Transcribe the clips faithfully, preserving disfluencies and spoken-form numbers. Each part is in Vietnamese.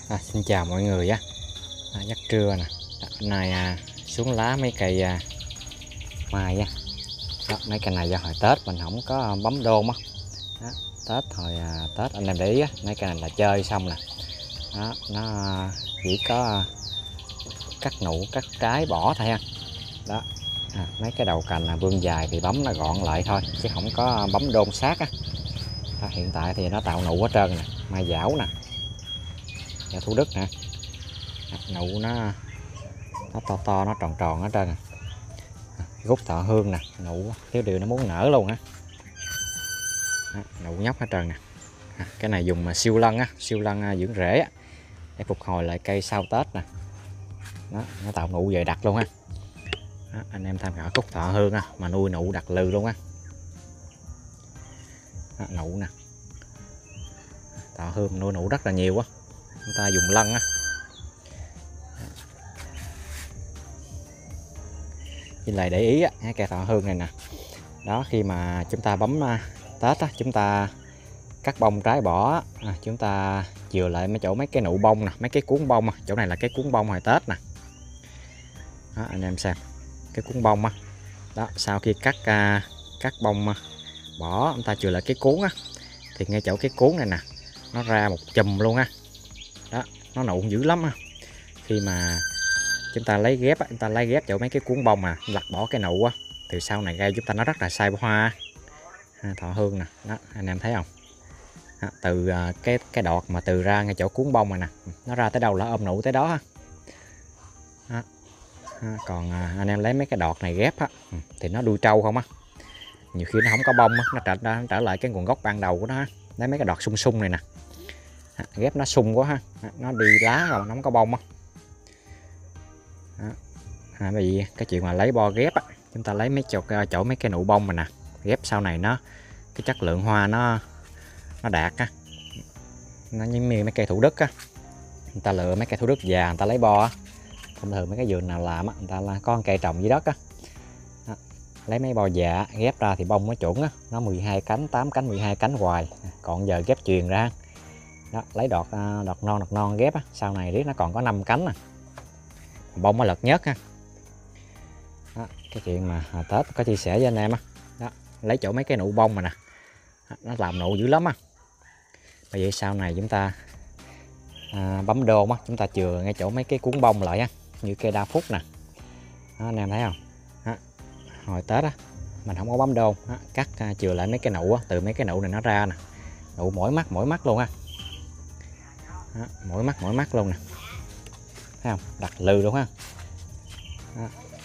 À, xin chào mọi người á. À, giấc trưa nè. Hôm nay à, xuống lá mấy cây à, mai á. Đó, mấy cây này do hồi Tết mình không có bấm đôn á. Đó, Tết hồi à, Tết anh em để ý á, mấy cây này là chơi xong nè. Đó, nó chỉ có cắt nụ cắt trái bỏ thôi ha. Đó. À, mấy cái đầu cành là vươn dài thì bấm nó gọn lại thôi chứ không có bấm đôn sát á. Đó, hiện tại thì nó tạo nụ hết trơn nè, mai dảo nè, và Thủ Đức nè. Nụ nó nó to to, nó tròn tròn hết trơn. Gút Thọ Hương nè, nụ thiếu điều nó muốn nở luôn á. Nụ nhóc hết trơn nè. Cái này dùng siêu lân á, siêu lân dưỡng rễ á, để phục hồi lại cây sau Tết nè. Đó, nó tạo nụ về đặc luôn ha. Đó, anh em tham khảo Cúc Thọ Hương á, mà nuôi nụ đặc lừ luôn á. Đó, nụ nè, Thọ Hương nuôi nụ rất là nhiều á, chúng ta dùng lân á. Với lại để ý á, cây Thọ Hương này nè, đó khi mà chúng ta bấm Tết á, chúng ta cắt bông trái bỏ à, chúng ta chừa lại mấy chỗ mấy cái nụ bông nè, mấy cái cuốn bông, chỗ này là cái cuốn bông hồi Tết nè. Đó, anh em xem cái cuốn bông á, đó sau khi cắt uh, cắt bông uh, bỏ, chúng ta chừa lại cái cuốn á, thì ngay chỗ cái cuốn này nè, nó ra một chùm luôn á. Đó, nó nụ dữ lắm á. Khi mà chúng ta lấy ghép á, chúng ta lấy ghép chỗ mấy cái cuốn bông mà lặt bỏ cái nụ á, từ sau này gây chúng ta nó rất là sai hoa. À, Thọ Hương nè, đó anh em thấy không? Đó, từ uh, cái cái đọt mà từ ra ngay chỗ cuốn bông này nè, nó ra tới đâu là ôm nụ tới đó ha. Đó. Đó, còn uh, anh em lấy mấy cái đọt này ghép á, thì nó đuôi trâu không á, nhiều khi nó không có bông á, nó trở nó trở lại cái nguồn gốc ban đầu của nó. Lấy mấy cái đọt sung sung này nè, đó, ghép nó sung quá ha. Đó, nó đi lá rồi nó không có bông á. Đó. À, bởi vì cái chuyện mà lấy bo ghép á, chúng ta lấy mấy chỗ, chỗ mấy cái nụ bông mà nè, ghép sau này nó cái chất lượng hoa nó nó đạt á, nó như mấy cây Thủ Đức á, người ta lựa mấy cây Thủ Đức già người ta lấy bo á. Thông thường mấy cái vườn nào làm á, người ta là có cây trồng dưới đất á, đó, lấy mấy bo già ghép ra thì bông nó chuẩn á, nó mười hai cánh, tám cánh, mười hai cánh hoài. Còn giờ ghép truyền ra đó, lấy đọt đọt non đọt non ghép á, sau này riết nó còn có năm cánh nè, bông nó lật nhất ha. Đó, cái chuyện mà à, Tết có chia sẻ với anh em á, đó, lấy chỗ mấy cái nụ bông mà nè, đó, nó làm nụ dữ lắm á. Bởi vậy sau này chúng ta à, bấm đôn á, chúng ta chừa ngay chỗ mấy cái cuốn bông lại á, như cây đa phúc nè. Đó, anh em thấy không? Đó, hồi Tết á mình không có bấm đôn, đó, cắt à, chừa lại mấy cái nụ á, từ mấy cái nụ này nó ra nè, nụ mỗi mắt mỗi mắt luôn á. Đó, mỗi mắt mỗi mắt luôn nè, thấy không? Đặc lừ luôn ha. Đó.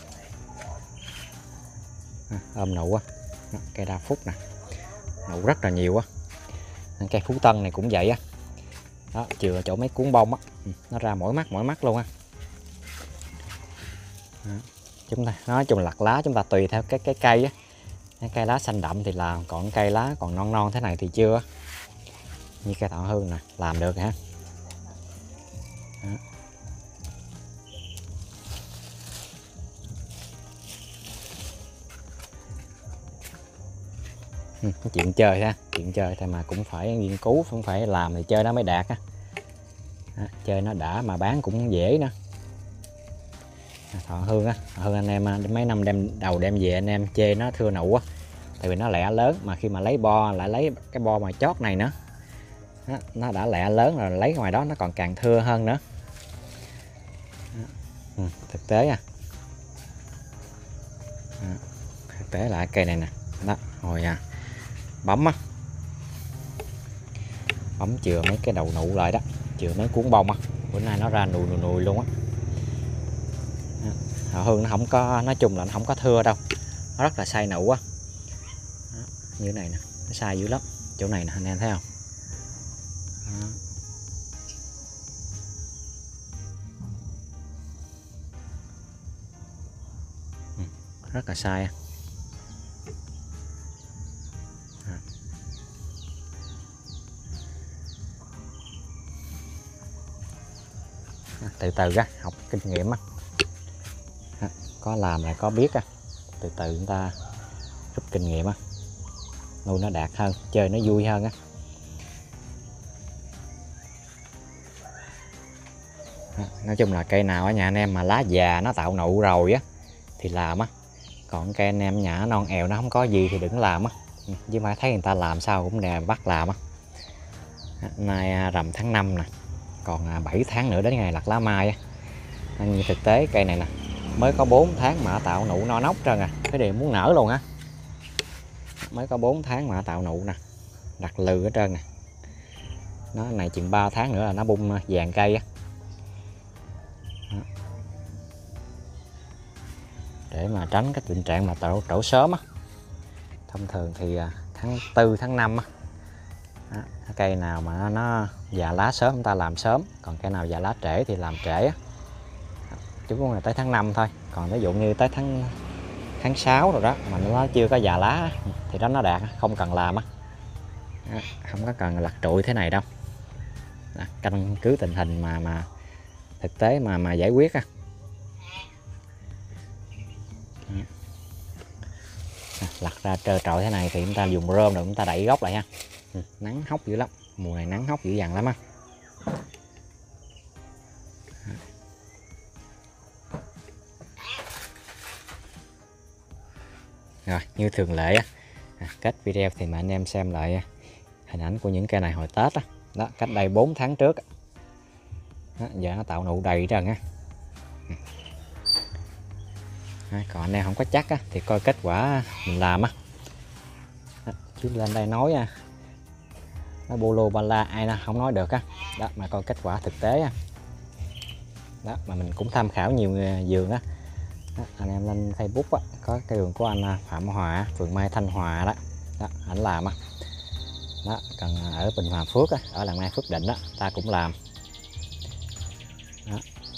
À, ôm nụ á, cây đa phúc nè, nụ rất là nhiều á. Cây Phú Tân này cũng vậy á. Đó, chừa chỗ mấy cuốn bông á, nó ra mỗi mắt mỗi mắt luôn á. Đó. Chúng ta nói chung lặt lá chúng ta tùy theo cái cái cây á. Cái cây lá xanh đậm thì làm, còn cây lá còn non non thế này thì chưa. Như cây Thọ Hương nè, làm được ha. Đó. Ừ, chuyện chơi ha, chuyện chơi thôi mà cũng phải nghiên cứu, không phải làm thì chơi nó mới đạt á. Đó, chơi nó đã mà bán cũng dễ nữa. Thọ Hương á, Thọ Hương anh em mấy năm đem đầu đem về anh em chê nó thưa nụ á, tại vì nó lẹ lớn, mà khi mà lấy bo lại lấy cái bo mà chót này nữa. Đó, nó đã lẹ lớn rồi, lấy ngoài đó nó còn càng thưa hơn nữa. Đó. Ừ, thực tế à. Đó, thực tế là cây này nè, đó hồi à, bấm á, bấm chừa mấy cái đầu nụ lại đó, chừa mấy cuốn bông á, bữa nay nó ra nùi nùi nùi luôn á. Thọ Hương nó không có, nói chung là nó không có thưa đâu, nó rất là sai nụ á. Đó, như này nè, nó sai dữ lắm, chỗ này nè anh em thấy không? Đó. Ừ, rất là sai. Từ từ á, học kinh nghiệm á, có làm lại có biết á, từ từ chúng ta rút kinh nghiệm á, nuôi nó đạt hơn, chơi nó vui hơn á. Nói chung là cây nào ở nhà anh em mà lá già nó tạo nụ rồi á thì làm á, còn cây anh em nhà non èo nó không có gì thì đừng làm á, chứ mà thấy người ta làm sao cũng nè bắt làm á. Nay rằm tháng năm nè, còn bảy tháng nữa đến ngày lặt lá mai á. Nhưng thực tế cây này nè mới có bốn tháng mà tạo nụ no nóc trơn à, cái điều muốn nở luôn á. Mới có bốn tháng mà tạo nụ nè, đặt lừ hết trơn nè. Nó này chừng ba tháng nữa là nó bung vàng cây á. Để mà tránh cái tình trạng mà trổ, trổ sớm á. Thông thường thì tháng tư tháng năm á, đó, cây nào mà nó già lá sớm chúng ta làm sớm, còn cây nào già lá trễ thì làm trễ á. Chứ cũng là tới tháng năm thôi, còn ví dụ như tới tháng tháng sáu rồi đó mà nó chưa có già lá thì đó nó đạt, không cần làm á, không có cần lặt trụi thế này đâu. Đó, căn cứ tình hình mà mà thực tế mà mà giải quyết á. Lặt ra trơ trọi thế này thì chúng ta dùng rơm rồi chúng ta đẩy gốc lại ha. Ừ, nắng hóc dữ lắm, mùa này nắng hóc dữ dằn lắm á. Rồi như thường lệ á, à, kết video thì mà anh em xem lại hình ảnh của những cây này hồi Tết á. Đó, cách đây bốn tháng trước đó, giờ nó tạo nụ đầy trơn á. Còn anh em không có chắc á, thì coi kết quả mình làm á. Chứ lên đây nói à, nó bolo bala ai nó không nói được á. Đó mà coi kết quả thực tế á. Đó mà mình cũng tham khảo nhiều vườn á. Đó, anh em lên Facebook á, có cái vườn của anh Phạm Hòa, vườn Mai Thanh Hòa đó, đó ảnh làm á. Đó, còn ở Bình Hòa Phước á, ở làng Mai Phước Định đó, ta cũng làm. Đó.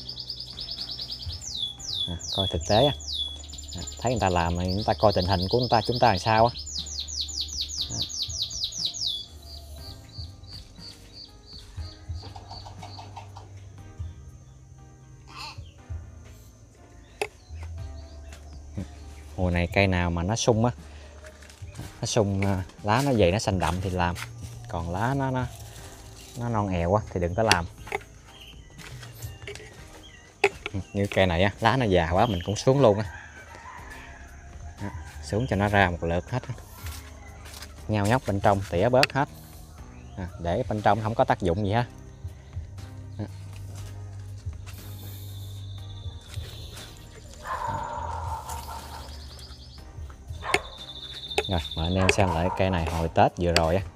À, coi thực tế á. À, thấy người ta làm thì chúng ta coi tình hình của người ta chúng ta làm sao á. Mùa này cây nào mà nó sung á, nó sung lá nó dày nó xanh đậm thì làm, còn lá nó nó nó non èo á thì đừng có làm. Như cây này á, lá nó già quá mình cũng xuống luôn á. Đó, xuống cho nó ra một lượt hết, nhao nhóc bên trong tỉa bớt hết, à, để bên trong không có tác dụng gì ha. Đó. Rồi mời anh em xem lại cây này hồi Tết vừa rồi á.